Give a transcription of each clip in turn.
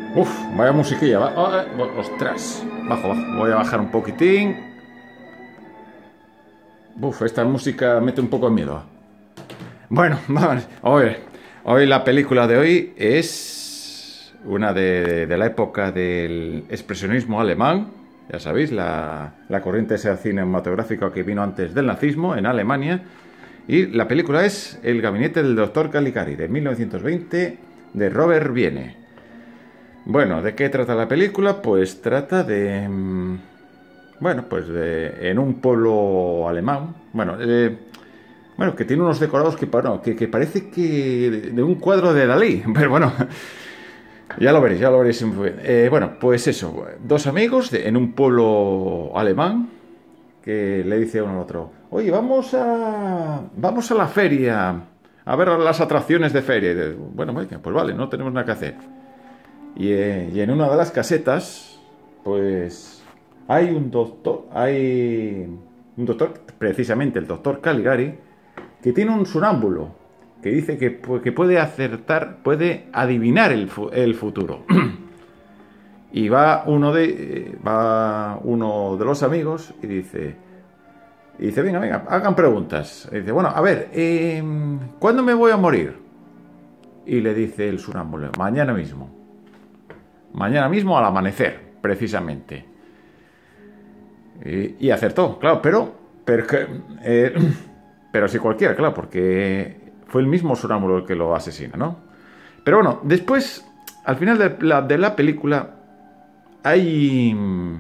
Uf, vaya musiquilla, va. Ostras, bajo, bajo. Voy a bajar un poquitín. Uf, esta música mete un poco de miedo. Bueno, vamos. Hoy la película de hoy es una de la época del expresionismo alemán. Ya sabéis, la corriente esa cinematográfica que vino antes del nazismo en Alemania. Y la película es El gabinete del doctor Caligari, de 1920, de Robert Wiene. Bueno, ¿de qué trata la película? Pues trata de... Bueno, pues en un pueblo alemán. Bueno, que tiene unos decorados que parece que de un cuadro de Dalí. Pero bueno, ya lo veréis, ya lo veréis. Bueno, pues eso, dos amigos en un pueblo alemán que le dice uno al otro: oye, vamos a la feria a ver las atracciones de feria. Y bueno, pues vale, no tenemos nada que hacer. Y en una de las casetas, pues hay un doctor, precisamente el doctor Caligari, que tiene un sonámbulo, que dice que puede acertar, puede adivinar el futuro. Y va uno de los amigos y dice, venga, hagan preguntas. Y dice, bueno, a ver, ¿cuándo me voy a morir? Y le dice el sonámbulo, mañana mismo. Mañana mismo al amanecer, precisamente. Y acertó, claro, pero sí cualquiera, claro, porque fue el mismo sonámbulo el que lo asesina, ¿no? Pero bueno, después, al final de la película, hay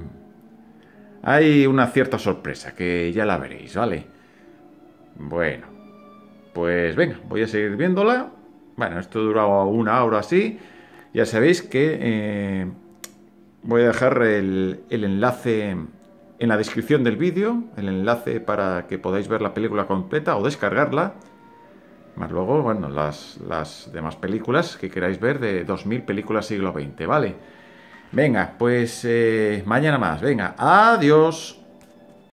una cierta sorpresa, que ya la veréis, ¿vale? Bueno, pues venga, voy a seguir viéndola. Bueno, esto duraba una hora así. Ya sabéis que voy a dejar el enlace en la descripción del vídeo, el enlace para que podáis ver la película completa o descargarla. Más luego, bueno, las demás películas que queráis ver de 2000 películas siglo XX, ¿vale? Venga, pues mañana más. Venga, adiós.